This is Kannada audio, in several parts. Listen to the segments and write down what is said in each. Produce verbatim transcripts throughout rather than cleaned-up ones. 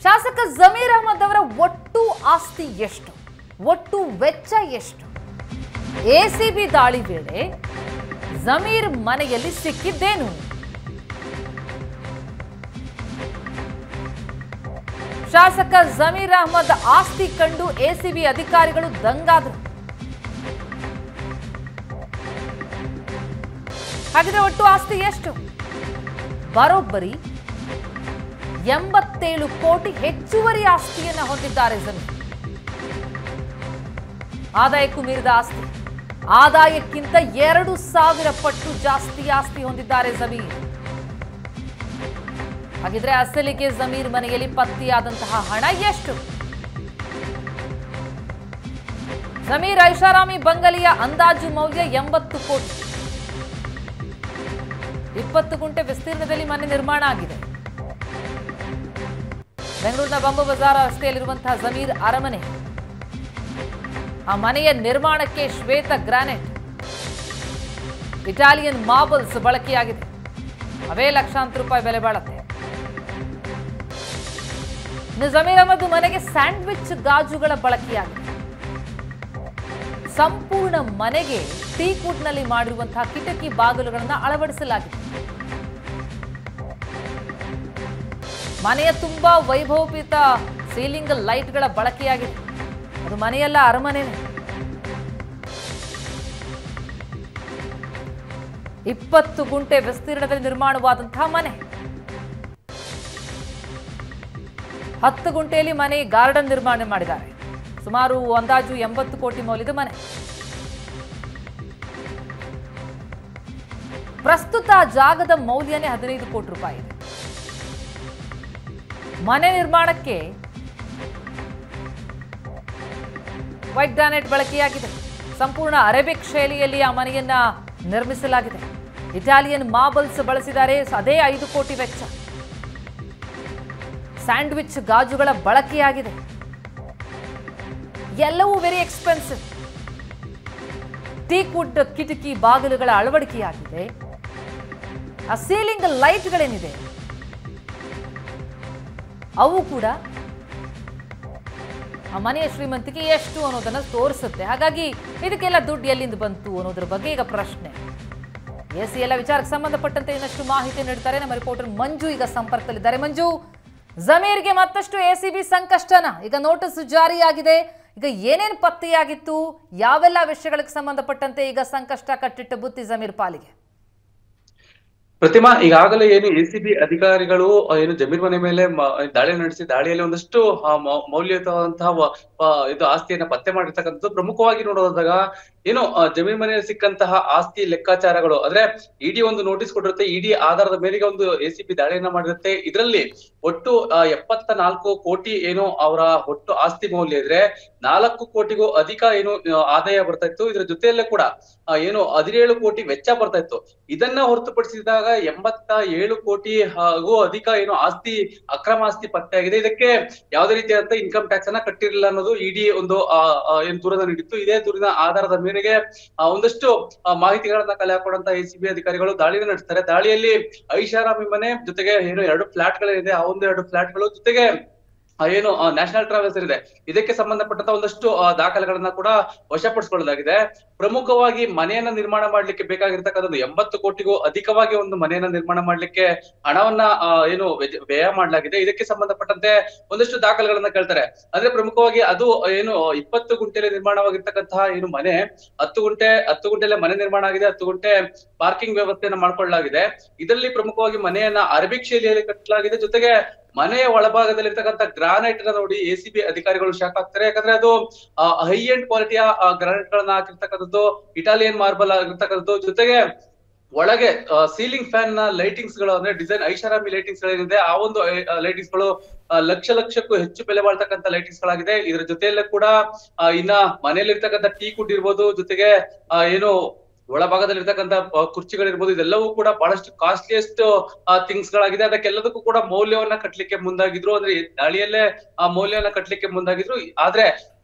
ಶಾಸಕ ಜಮೀರ್ ಅಹಮದ್ ಅವರ ಒಟ್ಟು ಆಸ್ತಿ ಎಷ್ಟು, ಒಟ್ಟು ವೆಚ್ಚ ಎಷ್ಟು? ಎಸಿಬಿ ದಾಳಿ ವೇಳೆ ಜಮೀರ್ ಮನೆಯಲ್ಲಿ ಸಿಕ್ಕಿದ್ದೇನು? ಶಾಸಕ ಜಮೀರ್ ಅಹಮದ್ ಆಸ್ತಿ ಕಂಡು ಎಸಿಬಿ ಅಧಿಕಾರಿಗಳು ದಂಗಾದರು. ಹಾಗಿದ್ರೆ ಒಟ್ಟು ಆಸ್ತಿ ಎಷ್ಟು? ಬರೋಬ್ಬರಿ ಎಂಬತ್ತೇಳು ಕೋಟಿ ಹೆಚ್ಚುವರಿ ಆಸ್ತಿಯನ್ನ ಹೊಂದಿದ್ದಾರೆ ಜಮೀರ್. ಆದಾಯಕ್ಕೂ ಮೀರಿದ ಆಸ್ತಿ, ಆದಾಯಕ್ಕಿಂತ ಎರಡು ಸಾವಿರ ಪಟ್ಟು ಜಾಸ್ತಿ ಆಸ್ತಿ ಹೊಂದಿದ್ದಾರೆ ಜಮೀರ್. ಹಾಗಿದ್ರೆ ಅಸಲಿಗೆ ಜಮೀರ್ ಮನೆಯಲ್ಲಿ ಪತ್ತೆಯಾದಂತಹ ಹಣ ಎಷ್ಟು? ಜಮೀರ್ ಐಷಾರಾಮಿ ಬಂಗಲೆಯ ಅಂದಾಜು ಮೌಲ್ಯ ಎಂಬತ್ತು ಕೋಟಿ. ಇಪ್ಪತ್ತು ಗುಂಟೆ ವಿಸ್ತೀರ್ಣದಲ್ಲಿ ಮನೆ ನಿರ್ಮಾಣ ಆಗಿದೆ. ಬೆಂಗಳೂರಿನ ಬಂಬು ಬಜಾರ್ ರಸ್ತೆಯಲ್ಲಿರುವಂತಹ ಜಮೀರ್ ಅರಮನೆ. ಆ ಮನೆಯ ನಿರ್ಮಾಣಕ್ಕೆ ಶ್ವೇತ ಗ್ರಾನೈಟ್, ಇಟಾಲಿಯನ್ ಮಾರ್ಬಲ್ಸ್ ಬಳಕೆಯಾಗಿದೆ. ಅವೇ ಲಕ್ಷಾಂತರ ರೂಪಾಯಿ ಬೆಲೆ ಬಾಳುತ್ತೆ. ಇನ್ನು ಜಮೀರ್ ಅಹಮದ್ ಮನೆಗೆ ಸ್ಯಾಂಡ್ವಿಚ್ ಗಾಜುಗಳ ಬಳಕೆಯಾಗಿದೆ. ಸಂಪೂರ್ಣ ಮನೆಗೆ ಟೀಕುಡ್ ನಲ್ಲಿ ಮಾಡಿರುವಂತಹ ಕಿಟಕಿ ಬಾಗಿಲುಗಳನ್ನು ಅಳವಡಿಸಲಾಗಿದೆ. ಮನೆಯ ತುಂಬಾ ವೈಭವೋಪೇತ ಸೀಲಿಂಗ್ ಲೈಟ್ಗಳ ಬಳಕೆಯಾಗಿದೆ. ಅದು ಮನೆಯಲ್ಲ, ಅರಮನೆ. ಇಪ್ಪತ್ತು ಗುಂಟೆ ವಿಸ್ತೀರ್ಣದಲ್ಲಿ ನಿರ್ಮಾಣವಾದಂತಹ ಮನೆ. ಹತ್ತು ಗುಂಟೆಯಲ್ಲಿ ಮನೆ ಗಾರ್ಡನ್ ನಿರ್ಮಾಣ ಮಾಡಿದ್ದಾರೆ. ಸುಮಾರು ಅಂದಾಜು ಎಂಬತ್ತು ಕೋಟಿ ಮೌಲ್ಯದ ಮನೆ. ಪ್ರಸ್ತುತ ಜಾಗದ ಮೌಲ್ಯನೇ ಹದಿನೈದು ಕೋಟಿ ರೂಪಾಯಿ ಇದೆ. ಮನೆ ನಿರ್ಮಾಣಕ್ಕೆ ವೈಟ್ ಗ್ರಾನೈಟ್ ಬಳಕೆಯಾಗಿದೆ. ಸಂಪೂರ್ಣ ಅರೇಬಿಕ್ ಶೈಲಿಯಲ್ಲಿ ಆ ಮನೆಯನ್ನ ನಿರ್ಮಿಸಲಾಗಿದೆ. ಇಟಾಲಿಯನ್ ಮಾರ್ಬಲ್ಸ್ ಬಳಸಿದ್ದಾರೆ. ಅದೇ ಐದು ಕೋಟಿ ವೆಚ್ಚ. ಸ್ಯಾಂಡ್ವಿಚ್ ಗಾಜುಗಳ ಬಳಕೆಯಾಗಿದೆ. ಎಲ್ಲವೂ ವೆರಿ ಎಕ್ಸ್ಪೆನ್ಸಿವ್. ಟೀಕ್ವುಡ್ ಕಿಟಕಿ ಬಾಗಿಲುಗಳ ಅಳವಡಿಕೆಯಾಗಿದೆ. ಆ ಸೀಲಿಂಗ್ ಲೈಟ್ಗಳೇನಿದೆ ಅವು ಕೂಡ ಆ ಮನೆಯ ಶ್ರೀಮಂತಿಕೆ ಎಷ್ಟು ಅನ್ನೋದನ್ನ ತೋರಿಸುತ್ತೆ. ಹಾಗಾಗಿ ಇದಕ್ಕೆಲ್ಲ ದುಡ್ಡು ಎಲ್ಲಿಂದ ಬಂತು ಅನ್ನೋದ್ರ ಬಗ್ಗೆ ಈಗ ಪ್ರಶ್ನೆ. ಎಸಿ ಎಲ್ಲ ವಿಚಾರಕ್ಕೆ ಸಂಬಂಧಪಟ್ಟಂತೆ ಇನ್ನಷ್ಟು ಮಾಹಿತಿ ನೀಡ್ತಾರೆ ನಮ್ಮ ರಿಪೋರ್ಟರ್ ಮಂಜು ಈಗ ಸಂಪರ್ಕದಲ್ಲಿದ್ದಾರೆ. ಮಂಜು, ಜಮೀರ್ಗೆ ಮತ್ತಷ್ಟು ಎಸಿಬಿ ಸಂಕಷ್ಟನ? ಈಗ ನೋಟಿಸ್ ಜಾರಿಯಾಗಿದೆ. ಈಗ ಏನೇನು ಪತ್ತೆಯಾಗಿತ್ತು, ಯಾವೆಲ್ಲ ವಿಷಯಗಳಿಗೆ ಸಂಬಂಧಪಟ್ಟಂತೆ ಈಗ ಸಂಕಷ್ಟ ಕಟ್ಟಿಟ್ಟ ಬುತ್ತಿ ಜಮೀರ್ ಪಾಲಿಗೆ? ಪ್ರತಿಮಾ, ಈಗಾಗಲೇ ಏನು ಎಸಿಬಿ ಅಧಿಕಾರಿಗಳು ಏನು ಜಮೀರ್ ಮನೆ ಮೇಲೆ ದಾಳಿ ನಡೆಸಿ ದಾಳಿಯಲ್ಲಿ ಒಂದಷ್ಟು ಮೌಲ್ಯಯುತವಾದಂತಹ ಇದು ಆಸ್ತಿಯನ್ನ ಪತ್ತೆ ಮಾಡಿರ್ತಕ್ಕಂಥದ್ದು. ಪ್ರಮುಖವಾಗಿ ನೋಡೋದಾಗ ಏನು ಜಮೀರ್ ಮನೆಯಲ್ಲಿ ಸಿಕ್ಕಂತಹ ಆಸ್ತಿ ಲೆಕ್ಕಾಚಾರಗಳು, ಅಂದ್ರೆ ಇಡಿ ಒಂದು ನೋಟಿಸ್ ಕೊಟ್ಟಿರುತ್ತೆ. ಇಡಿ ಆಧಾರದ ಮೇರೆಗೆ ಒಂದು ಎಸಿಬಿ ದಾಳಿಯನ್ನ ಮಾಡಿರುತ್ತೆ. ಇದರಲ್ಲಿ ಒಟ್ಟು ಎಪ್ಪತ್ತ ನಾಲ್ಕು ಕೋಟಿ ಏನು ಅವರ ಒಟ್ಟು ಆಸ್ತಿ ಮೌಲ್ಯ ಇದ್ರೆ, ನಾಲ್ಕು ಕೋಟಿಗೂ ಅಧಿಕ ಏನು ಆದಾಯ ಬರ್ತಾ ಇತ್ತು. ಇದ್ರ ಜೊತೆಯಲ್ಲೇ ಕೂಡ ಏನು ಹದಿನೇಳು ಕೋಟಿ ವೆಚ್ಚ ಬರ್ತಾ ಇತ್ತು. ಇದನ್ನ ಹೊರತುಪಡಿಸಿದಾಗ ಎಂಬತ್ತ ಏಳು ಕೋಟಿ ಹಾಗೂ ಅಧಿಕ ಏನು ಆಸ್ತಿ ಅಕ್ರಮ ಆಸ್ತಿ ಪತ್ತೆಯಾಗಿದೆ. ಇದಕ್ಕೆ ಯಾವುದೇ ರೀತಿಯಾದಂತ ಇನ್ಕಮ್ ಟ್ಯಾಕ್ಸ್ ಅನ್ನ ಕಟ್ಟಿರಲಿಲ್ಲ ಅನ್ನೋದು ಇಡಿ ಒಂದು ಏನ್ ದೂರದ ನೀಡಿತ್ತು. ಇದೇ ದೂರಿನ ಆಧಾರದ ಮೇರೆಗೆ ಒಂದಷ್ಟು ಮಾಹಿತಿಗಳನ್ನ ಕಲೆ ಹಾಕೊಂಡಂತ ಎಸಿಬಿ ಅಧಿಕಾರಿಗಳು ದಾಳಿನ ನಡೆಸ್ತಾರೆ. ದಾಳಿಯಲ್ಲಿ ಐಷಾರಾಮಿ ಮನೆ ಜೊತೆಗೆ ಏನು ಎರಡು ಫ್ಲಾಟ್ ಗಳಿದೆ, ಆ ಒಂದು ಎರಡು ಫ್ಲಾಟ್ ಗಳು ಜೊತೆಗೆ ಏನು ನ್ಯಾಷನಲ್ ಟ್ರಾವೆಲ್ಸ್ ಇದೆ, ಇದಕ್ಕೆ ಸಂಬಂಧಪಟ್ಟಂತ ಒಂದಷ್ಟು ದಾಖಲೆಗಳನ್ನ ಕೂಡ ವಶಪಡಿಸಿಕೊಳ್ಳಲಾಗಿದೆ. ಪ್ರಮುಖವಾಗಿ ಮನೆಯನ್ನ ನಿರ್ಮಾಣ ಮಾಡ್ಲಿಕ್ಕೆ ಬೇಕಾಗಿರ್ತಕ್ಕಂಥದ್ದು ಎಂಬತ್ತು ಕೋಟಿಗೂ ಅಧಿಕವಾಗಿ ಒಂದು ಮನೆಯನ್ನ ನಿರ್ಮಾಣ ಮಾಡ್ಲಿಕ್ಕೆ ಹಣವನ್ನ ಏನು ವ್ಯಯ ಮಾಡಲಾಗಿದೆ. ಇದಕ್ಕೆ ಸಂಬಂಧಪಟ್ಟಂತೆ ಒಂದಷ್ಟು ದಾಖಲೆಗಳನ್ನ ಕೇಳ್ತಾರೆ. ಅಂದ್ರೆ ಪ್ರಮುಖವಾಗಿ ಅದು ಏನು ಇಪ್ಪತ್ತು ಗುಂಟೆಯಲ್ಲಿ ನಿರ್ಮಾಣವಾಗಿರ್ತಕ್ಕಂತಹ ಏನು ಮನೆ, ಹತ್ತು ಗುಂಟೆ ಹತ್ತು ಗುಂಟೆಲ್ಲ ಮನೆ ನಿರ್ಮಾಣ ಆಗಿದೆ. ಹತ್ತು ಗುಂಟೆ ಪಾರ್ಕಿಂಗ್ ವ್ಯವಸ್ಥೆಯನ್ನ ಮಾಡ್ಕೊಳ್ಳಲಾಗಿದೆ. ಇದರಲ್ಲಿ ಪ್ರಮುಖವಾಗಿ ಮನೆಯನ್ನ ಅರೇಬಿಕ್ ಶೈಲಿಯಲ್ಲಿ ಕಟ್ಟಲಾಗಿದೆ. ಜೊತೆಗೆ ಮನೆಯ ಒಳಭಾಗದಲ್ಲಿರ್ತಕ್ಕಂಥ ಗ್ರಾನೈಟ್ ನ ನೋಡಿ ಎಸಿಬಿ ಅಧಿಕಾರಿಗಳು ಶಾಕ್ ಆಗ್ತಾರೆ. ಯಾಕಂದ್ರೆ ಅದು ಹೈ ಎಂಡ್ ಕ್ವಾಲಿಟಿಯ ಗ್ರಾನೈಟ್ ಗಳನ್ನ ಹಾಕಿರ್ತಕ್ಕಂಥದ್ದು, ಇಟಾಲಿಯನ್ ಮಾರ್ಬಲ್ ಆಗಿರ್ತಕ್ಕಂಥದ್ದು. ಜೊತೆಗೆ ಒಳಗೆ ಸೀಲಿಂಗ್ ಫ್ಯಾನ್ ನ ಲೈಟಿಂಗ್ಸ್ ಗಳು, ಅಂದ್ರೆ ಡಿಸೈನ್ ಐಷಾರಾಮಿ ಲೈಟಿಂಗ್ಸ್ ಗಳೇನಿದೆ, ಆ ಒಂದು ಲೈಟಿಂಗ್ಸ್ ಗಳು ಲಕ್ಷ ಲಕ್ಷಕ್ಕೂ ಹೆಚ್ಚು ಬೆಲೆ ಬಾಳ್ತಕ್ಕಂಥ ಲೈಟಿಂಗ್ಸ್ ಗಳಾಗಿದೆ. ಇದ್ರ ಜೊತೆಯಲ್ಲೇ ಕೂಡ ಇನ್ನ ಮನೆಯಲ್ಲಿ ಇರ್ತಕ್ಕಂಥ ಟೀ ಕುಡ್ ಇರ್ಬೋದು, ಜೊತೆಗೆ ಏನು ಒಳಭಾಗದಲ್ಲಿರ್ತಕ್ಕಂಥ ಕುರ್ಚಿಗಳಿರ್ಬೋದು, ಇದೆಲ್ಲವೂ ಕೂಡ ಬಹಳಷ್ಟು ಕಾಸ್ಟ್ಲಿಯೆಸ್ಟ್ ಥಿಂಗ್ಸ್ ಗಳಾಗಿದೆ. ಅದಕ್ಕೆಲ್ಲದಕ್ಕೂ ಕೂಡ ಮೌಲ್ಯವನ್ನ ಕಟ್ಟಲಿಕ್ಕೆ ಮುಂದಾಗಿದ್ರು. ಅಂದ್ರೆ ದಾಳಿಯಲ್ಲೇ ಆ ಮೌಲ್ಯವನ್ನ ಕಟ್ಟಲಿಕ್ಕೆ ಮುಂದಾಗಿದ್ರು. ಆದ್ರೆ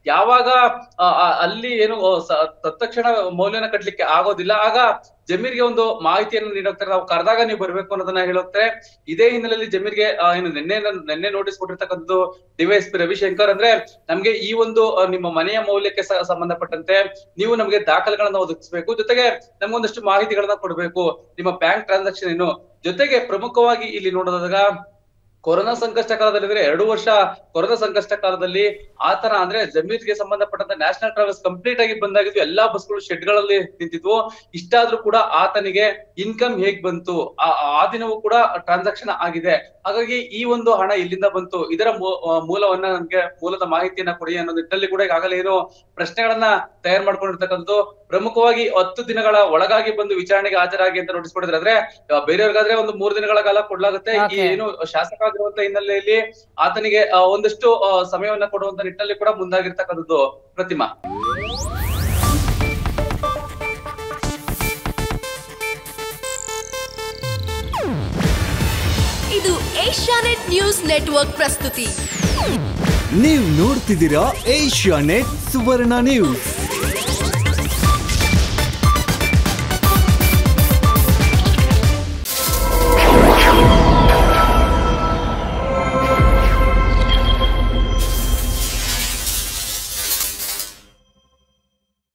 ಯಾವಾಗ ಅಲ್ಲಿ ಏನು ತತ್ಕ್ಷಣ ಮೌಲ್ಯನ ಕಟ್ಲಿಕ್ಕೆ ಆಗೋದಿಲ್ಲ, ಆಗ ಜಮೀರ್ಗೆ ಒಂದು ಮಾಹಿತಿಯನ್ನು ನೀಡೋಗ್ತಾರೆ, ನಾವು ಕರೆದಾಗ ನೀವು ಬರ್ಬೇಕು ಅನ್ನೋದನ್ನ ಹೇಳೋಗ್ತಾರೆ. ಇದೇ ಹಿನ್ನೆಲೆಯಲ್ಲಿ ಜಮೀರ್ಗೆ ಏನು ನಿನ್ನೆ ನಿನ್ನೆ ನೋಟಿಸ್ ಕೊಟ್ಟಿರ್ತಕ್ಕಂಥದ್ದು ಡಿವೈಎಸ್ಪಿ ರವಿಶಂಕರ್. ಅಂದ್ರೆ ನಮ್ಗೆ ಈ ಒಂದು ನಿಮ್ಮ ಮನೆಯ ಮೌಲ್ಯಕ್ಕೆ ಸಂಬಂಧಪಟ್ಟಂತೆ ನೀವು ನಮ್ಗೆ ದಾಖಲೆಗಳನ್ನ ಒದಗಿಸಬೇಕು, ಜೊತೆಗೆ ನಮ್ಗೊಂದಷ್ಟು ಮಾಹಿತಿಗಳನ್ನ ಕೊಡ್ಬೇಕು, ನಿಮ್ಮ ಬ್ಯಾಂಕ್ ಟ್ರಾನ್ಸಾಕ್ಷನ್ ಏನು. ಜೊತೆಗೆ ಪ್ರಮುಖವಾಗಿ ಇಲ್ಲಿ ನೋಡೋದಾಗ ಕೊರೋನಾ ಸಂಕಷ್ಟ ಕಾಲದಲ್ಲಿ ಎರಡು ವರ್ಷ ಕೊರೋನಾ ಸಂಕಷ್ಟ ಕಾಲದಲ್ಲಿ ಆತನ ಅಂದ್ರೆ ಜಮೀರ್ಗೆ ಸಂಬಂಧಪಟ್ಟಂತ ನ್ಯಾಷನಲ್ ಟ್ರಾವೆಲ್ಸ್ ಕಂಪ್ಲೀಟ್ ಆಗಿ ಬಂದಾಗಿದ್ದು, ಎಲ್ಲಾ ಬಸ್ಗಳು ಶೆಡ್ ಗಳಲ್ಲಿ ನಿಂತಿದ್ವು. ಇಷ್ಟಾದ್ರೂ ಕೂಡ ಆತನಿಗೆ ಇನ್ಕಮ್ ಹೇಗ್ ಬಂತು, ಆ ದಿನವೂ ಕೂಡ ಟ್ರಾನ್ಸಾಕ್ಷನ್ ಆಗಿದೆ. ಹಾಗಾಗಿ ಈ ಒಂದು ಹಣ ಎಲ್ಲಿಂದ ಬಂತು, ಇದರ ಮೂಲವನ್ನ ನಮ್ಗೆ ಮೂಲದ ಮಾಹಿತಿಯನ್ನ ಕೊಡಿ ಅನ್ನೋ ನಿಟ್ಟಿನಲ್ಲಿ ಕೂಡ ಈಗಾಗಲೇ ಏನು ಪ್ರಶ್ನೆಗಳನ್ನ ತಯಾರು ಮಾಡ್ಕೊಂಡಿರ್ತಕ್ಕಂಥದ್ದು. ಪ್ರಮುಖವಾಗಿ ಹತ್ತು ದಿನಗಳ ಒಳಗಾಗಿ ಬಂದು ವಿಚಾರಣೆಗೆ ಹಾಜರಾಗಿ ಅಂತ ನೋಟಿಸ್ ಕೊಟ್ಟಿದ್ರೆ, ಆದ್ರೆ ಬೇರೆಯವ್ರಿಗಾದ್ರೆ ಒಂದು ಮೂರು ದಿನಗಳ ಕಾಲ ಕೊಡ್ಲಾಗುತ್ತೆ. ಈ ಏನು ಶಾಸಕ ಆಗಿರುವಂತ ಹಿನ್ನೆಲೆಯಲ್ಲಿ ಆತನಿಗೆ ಒಂದಷ್ಟು ಸಮಯವನ್ನ ಕೊಡುವಂತ ನಿಟ್ಟಿನಲ್ಲಿ ಕೂಡ ಮುಂದಾಗಿರ್ತಕ್ಕಂಥದ್ದು. ಪ್ರತಿಮಾ, ಇದು ಏಷ್ಯಾನೆಟ್ ನ್ಯೂಸ್ ನೆಟ್ವರ್ಕ್ ಪ್ರಸ್ತುತಿ. ನೀವು ನೋಡ್ತಿದ್ದೀರಾ ಏಷ್ಯಾನೆಟ್ ಸುವರ್ಣ ನ್ಯೂಸ್.